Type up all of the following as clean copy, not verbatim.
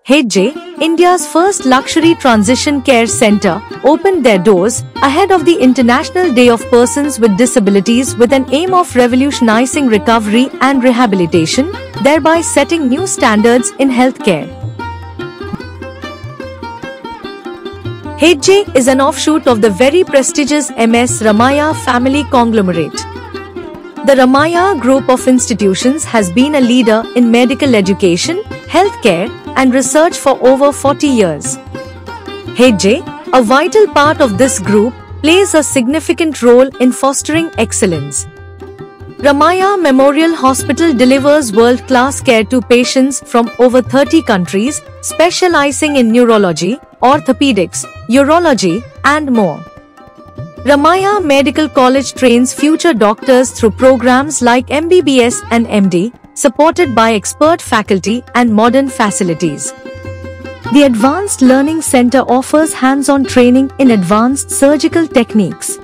HJ, India's first luxury transition care center, opened their doors ahead of the International Day of Persons with Disabilities with an aim of revolutionizing recovery and rehabilitation, thereby setting new standards in healthcare. HJ is an offshoot of the very prestigious MS Ramaiah family conglomerate. The Ramaiah Group of institutions has been a leader in medical education, healthcare, and research for over 40 years. HJ, a vital part of this group, plays a significant role in fostering excellence. Ramaiah Memorial Hospital delivers world-class care to patients from over 30 countries, specializing in neurology, orthopedics, urology, and more. Ramaiah Medical College trains future doctors through programs like MBBS and MD, supported by expert faculty and modern facilities. The Advanced Learning Center offers hands-on training in advanced surgical techniques.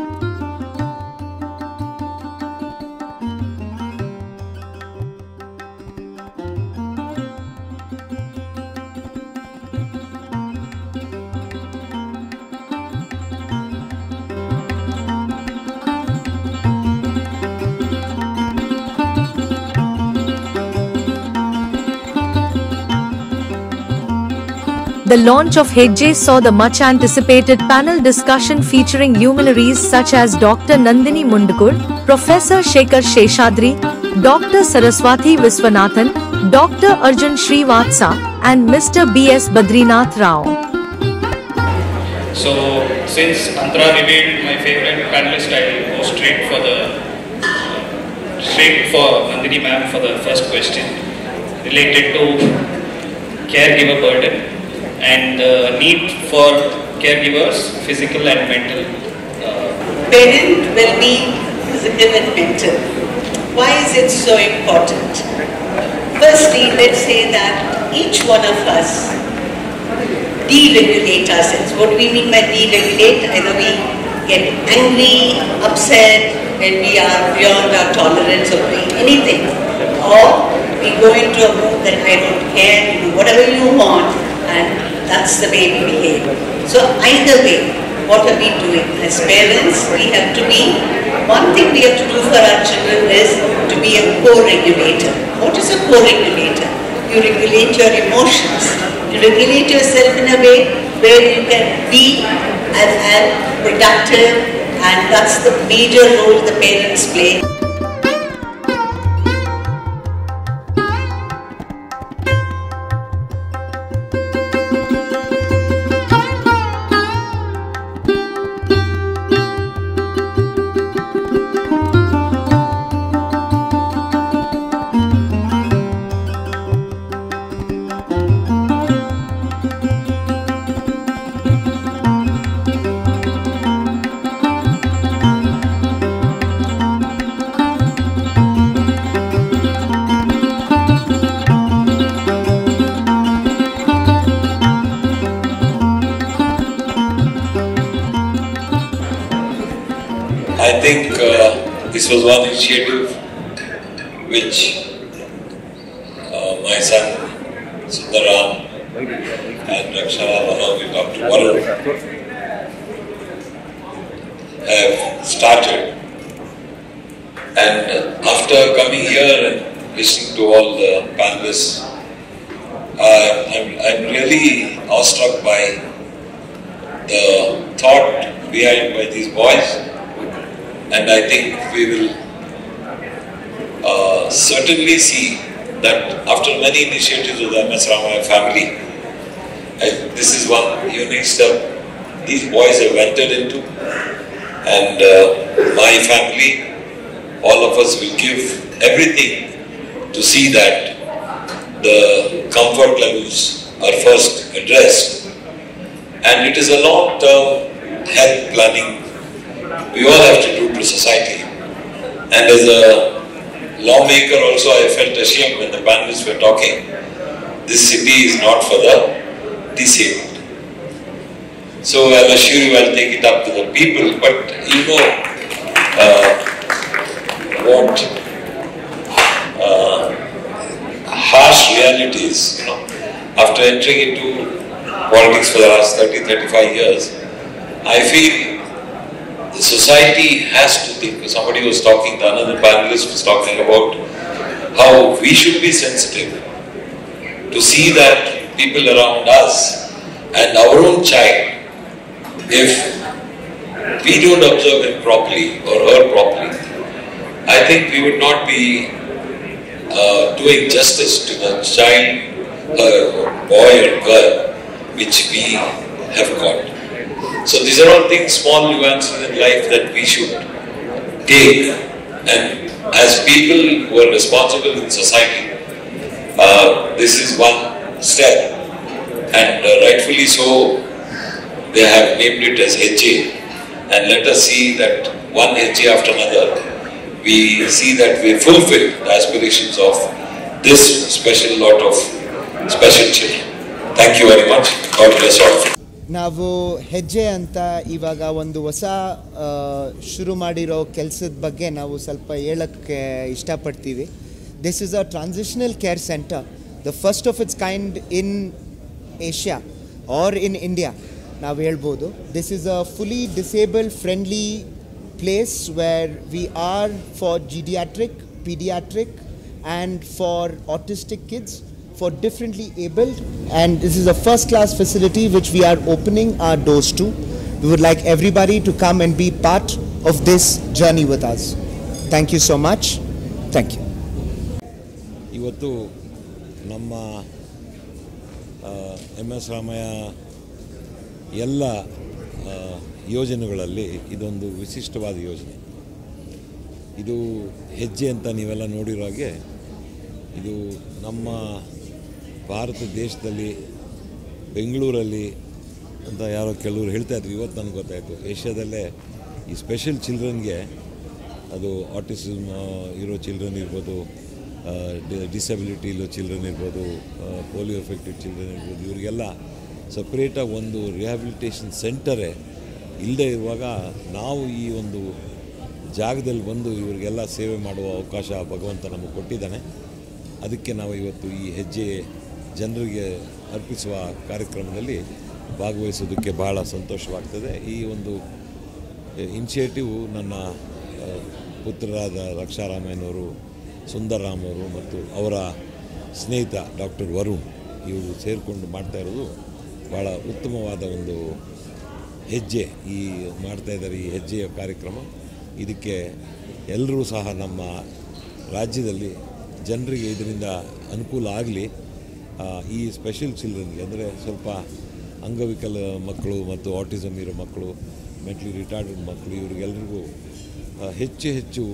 The launch of HJ saw the much-anticipated panel discussion featuring luminaries such as Dr. Nandini Mundukur, Professor Shekhar Sheshadri, Dr. Saraswati Viswanathan, Dr. Arjun Srivatsa, and Mr. B.S. Badrinath Rao. So, since Antara revealed my favorite panelist, I will go straight for Nandini ma'am for the first question related to caregiver burden and the need for caregivers, physical and mental. Parent well-being, physical and mental. Why is it so important? Firstly, let's say that each one of us deregulate ourselves. What do we mean by deregulate? Either we get angry, upset, when we are beyond our tolerance of doing anything, or we go into a mood that I don't care, you do whatever you want, and that's the way we behave. So either way, what are we doing? As parents, we have to be, one thing we have to do for our children is to be a co-regulator. What is a co-regulator? You regulate your emotions. You regulate yourself in a way where you can be and productive, and that's the major role the parents play. I think this was one initiative which my son Sundaram and Rakshana, along with Dr. Varun, have started. And after coming here and listening to all the panelists, I'm really awestruck by the thought behind by these boys. And I think we will certainly see that after many initiatives of the MS Ramaiah family, this is one unique step these boys have entered into. And my family, all of us will give everything to see that the comfort levels are first addressed. And it is a long-term health planning we all have to do to society. And as a lawmaker also, I felt ashamed when the panelists were talking. This city is not for the disabled. So I'll assure you I'll take it up to the people, but you know what harsh realities, after after entering into politics for the last 30-35 years, I feel the society has to think. Somebody was talking, another panelist was talking about how we should be sensitive to see that people around us and our own child, if we don't observe him properly or her properly, I think we would not be doing justice to the child, boy or girl, which we have got. So these are all things, small nuances in life that we should take, and as people who are responsible in society, this is one step, and rightfully so, they have named it as HJ, and let us see that one HJ after another, we see that we fulfill the aspirations of this special lot of special children. Thank you very much. God bless all of you. ನಾವು ಹೆಜ್ಜೆ ಅಂತ ಇವಾಗ ಒಂದು ಹೊಸ ಶುರು ಮಾಡಿರೋ ಕೆಲಸದ ಬಗ್ಗೆ ನಾವು ಸ್ವಲ್ಪ ಹೇಳಕ್ಕೆ ಇಷ್ಟಪಡ್ತೀವಿ. This is a transitional care centre, the first of its kind in Asia or in India ನಾವು ಹೇಳ್ಬೋದು. This is a fully disable friendly place where we are for geriatric, pediatric and for autistic kids, for differently abled, and this is a first class facility which we are opening our doors to. We would like everybody to come and be part of this journey with us. Thank you so much. Thank you. ಇವತ್ತು ನಮ್ಮ MS Ramaiah ಎಲ್ಲ ಯೋಜನೆಗಳಲ್ಲಿ ಇದೊಂದು ವಿಶಿಷ್ಟವಾದ ಯೋಜನೆ. ಇದು ಹೆಜ್ಜೆ ಅಂತ ನೀವೆಲ್ಲ ನೋಡಿರೋ ಹಾಗೆ ಇದು ನಮ್ಮ ಭಾರತ ದೇಶದಲ್ಲಿ ಬೆಂಗಳೂರಲ್ಲಿ ಅಂತ ಯಾರೋ ಕೆಲವರು ಹೇಳ್ತಾಯಿದ್ರು, ಇವತ್ತು ನನಗೆ ಗೊತ್ತಾಯಿತು ಏಷ್ಯಾದಲ್ಲೇ ಈ ಸ್ಪೆಷಲ್ ಚಿಲ್ಡ್ರನ್ಗೆ, ಅದು ಆಟಿಸಮ್ ಇರೋ ಚಿಲ್ಡ್ರನ್ ಇರ್ಬೋದು, ಡಿಸಬಿಲಿಟಿ ಇರೋ ಚಿಲ್ಡ್ರನ್ ಇರ್ಬೋದು, ಪೋಲಿಯೋ ಎಫೆಕ್ಟೆಡ್ ಚಿಲ್ಡ್ರನ್ ಇರ್ಬೋದು, ಇವರಿಗೆಲ್ಲ ಸಪ್ರೇಟಾಗಿ ಒಂದು ರಿಹ್ಯಾಬಿಲಿಟೇಷನ್ ಸೆಂಟರೇ ಇಲ್ಲದೆ ಇರುವಾಗ ನಾವು ಈ ಒಂದು ಜಾಗದಲ್ಲಿ ಬಂದು ಇವರಿಗೆಲ್ಲ ಸೇವೆ ಮಾಡುವ ಅವಕಾಶ ಭಗವಂತ ನಮಗೆ ಕೊಟ್ಟಿದ್ದಾನೆ. ಅದಕ್ಕೆ ನಾವು ಇವತ್ತು ಈ ಹೆಜ್ಜೆ ಜನರಿಗೆ ಅರ್ಪಿಸುವ ಕಾರ್ಯಕ್ರಮದಲ್ಲಿ ಭಾಗವಹಿಸೋದಕ್ಕೆ ಭಾಳ ಸಂತೋಷವಾಗ್ತದೆ. ಈ ಒಂದು ಇನಿಷಿಯೇಟಿವ್ ನನ್ನ ಪುತ್ರರಾದ ರಕ್ಷಾರಾಮಯ್ಯನವರು, ಸುಂದರರಾಮ್ ಅವರು ಮತ್ತು ಅವರ ಸ್ನೇಹಿತ ಡಾಕ್ಟರ್ ವರುಣ್ ಇವರು ಸೇರಿಕೊಂಡು ಮಾಡ್ತಾ ಇರೋದು ಭಾಳ ಉತ್ತಮವಾದ ಒಂದು ಹೆಜ್ಜೆ ಈ ಮಾಡ್ತಾಯಿದ್ದಾರೆ. ಈ ಹೆಜ್ಜೆಯ ಕಾರ್ಯಕ್ರಮ ಇದಕ್ಕೆ ಎಲ್ಲರೂ ಸಹ ನಮ್ಮ ರಾಜ್ಯದಲ್ಲಿ ಜನರಿಗೆ ಇದರಿಂದ ಅನುಕೂಲ ಆಗಲಿ. ಈ ಸ್ಪೆಷಲ್ ಚಿಲ್ಡ್ರನ್ಗೆ ಅಂದರೆ ಸ್ವಲ್ಪ ಅಂಗವಿಕಲ ಮಕ್ಕಳು ಮತ್ತು ಆಟಿಸಮ್ ಇರೋ ಮಕ್ಕಳು, ಮೆಂಟಲಿ ರಿಟಾರ್ಡೆಡ್ ಮಕ್ಕಳು, ಇವರಿಗೆಲ್ಲರಿಗೂ ಹೆಚ್ಚು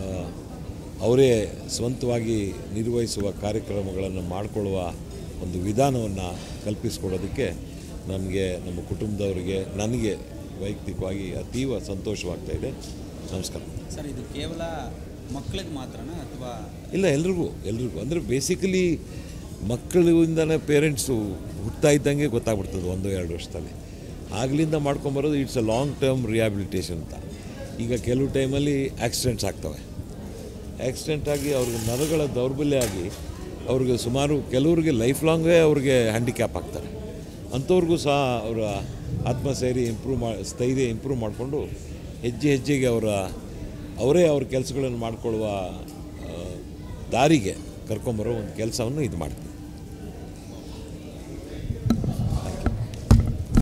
ಅವರೇ ಸ್ವಂತವಾಗಿ ನಿರ್ವಹಿಸುವ ಕಾರ್ಯಕ್ರಮಗಳನ್ನು ಮಾಡಿಕೊಳ್ಳುವ ಒಂದು ವಿಧಾನವನ್ನು ಕಲ್ಪಿಸಿಕೊಡೋದಕ್ಕೆ ನಮಗೆ, ನಮ್ಮ ಕುಟುಂಬದವರಿಗೆ, ನನಗೆ ವೈಯಕ್ತಿಕವಾಗಿ ಅತೀವ ಸಂತೋಷವಾಗ್ತಾಯಿದೆ. ನಮಸ್ಕಾರ ಸರ್. ಇದು ಕೇವಲ ಮಕ್ಕಳಿಗೆ ಮಾತ್ರನಾ ಅಥವಾ ಇಲ್ಲ, ಎಲ್ರಿಗೂ ಅಂದರೆ ಬೇಸಿಕಲಿ ಮಕ್ಕಳಿಂದನೇ ಪೇರೆಂಟ್ಸು ಹುಡ್ತಾ ಇದ್ದಂಗೆ ಗೊತ್ತಾಗ್ಬಿಡ್ತದೆ 1-2 ವರ್ಷದಲ್ಲಿ. ಆಗಲಿಂದ ಮಾಡ್ಕೊಂಬರೋದು it's a long term rehabilitation ಅಂತ. ಈಗ ಕೆಲವು ಟೈಮಲ್ಲಿ ಆಕ್ಸಿಡೆಂಟ್ಸ್ ಆಗ್ತವೆ. ಆಕ್ಸಿಡೆಂಟ್ ಆಗಿ ಅವ್ರಿಗೆ ನರಗಳ ದೌರ್ಬಲ್ಯ ಆಗಿ ಅವ್ರಿಗೆ ಸುಮಾರು ಕೆಲವ್ರಿಗೆ ಲೈಫ್ ಲಾಂಗೇ ಅವ್ರಿಗೆ ಹ್ಯಾಂಡಿಕ್ಯಾಪ್ ಆಗ್ತಾರೆ. ಅಂಥವ್ರಿಗೂ ಸಹ ಅವರ ಆತ್ಮಸ್ಥೈರ್ಯ ಇಂಪ್ರೂವ್ ಮಾಡಿಕೊಂಡು ಹೆಜ್ಜೆಗೆ ಅವರೇ ಅವ್ರ ಕೆಲಸಗಳನ್ನು ಮಾಡಿಕೊಳ್ಳುವ ದಾರಿಗೆ ಕರ್ಕೊಂಬರೋ ಒಂದು ಕೆಲಸವನ್ನು ಇದು ಮಾಡ್ತೀವಿ.